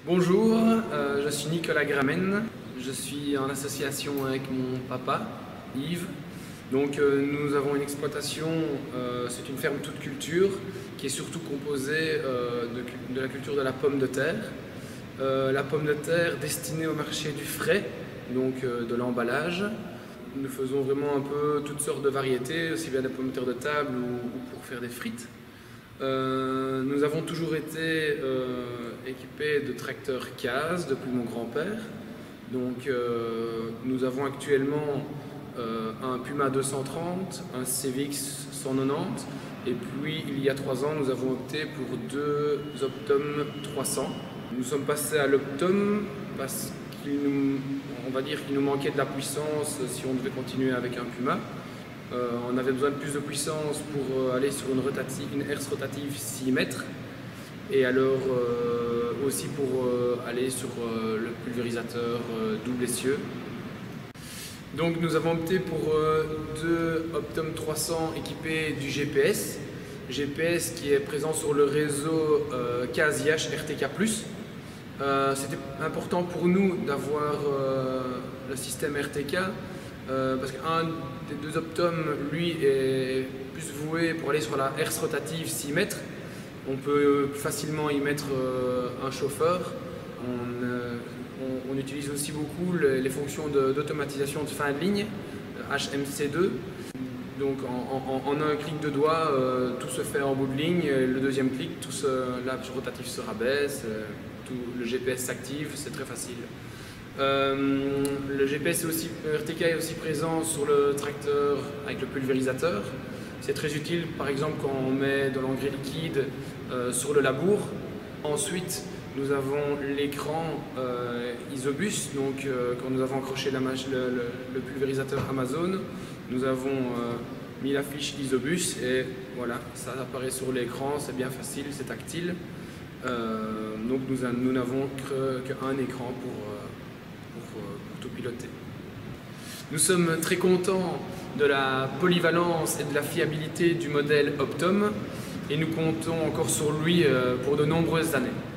Bonjour, je suis Nicolas Gramen, je suis en association avec mon papa, Yves. Donc nous avons une exploitation, c'est une ferme toute culture qui est surtout composée de la culture de la pomme de terre. La pomme de terre destinée au marché du frais, donc de l'emballage. Nous faisons vraiment un peu toutes sortes de variétés, aussi bien des pommes de terre de table ou pour faire des frites. Nous avons toujours été équipés de tracteurs CAZ depuis mon grand-père. Donc nous avons actuellement un Puma 230, un CVX 190 et puis il y a 3 ans nous avons opté pour 2 Optum 300. Nous sommes passés à l'Optum parce on va dire qu'il nous manquait de la puissance si on devait continuer avec un Puma. On avait besoin de plus de puissance pour aller sur une herse rotative 6 mètres et alors aussi pour aller sur le pulvérisateur double essieu. Donc nous avons opté pour 2 Optum 300 équipés du GPS qui est présent sur le réseau CAZ IH RTK+. C'était important pour nous d'avoir le système RTK parce qu'un des 2 Optum, lui, est plus voué pour aller sur la herse rotative 6 mètres. On peut plus facilement y mettre un chauffeur. On utilise aussi beaucoup les fonctions d'automatisation de fin de ligne, HMC2. Donc en un clic de doigt, tout se fait en bout de ligne. Le deuxième clic, l'arche rotative se rabaisse, le GPS s'active, c'est très facile. Le GPS RTK est aussi présent sur le tracteur avec le pulvérisateur. C'est très utile par exemple quand on met de l'engrais liquide sur le labour. Ensuite nous avons l'écran Isobus, donc quand nous avons accroché le pulvérisateur Amazon, nous avons mis la fiche Isobus et voilà, ça apparaît sur l'écran, c'est bien facile, c'est tactile. Donc nous n'avons qu'un écran pour tout piloter. Nous sommes très contents de la polyvalence et de la fiabilité du modèle Optum et nous comptons encore sur lui pour de nombreuses années.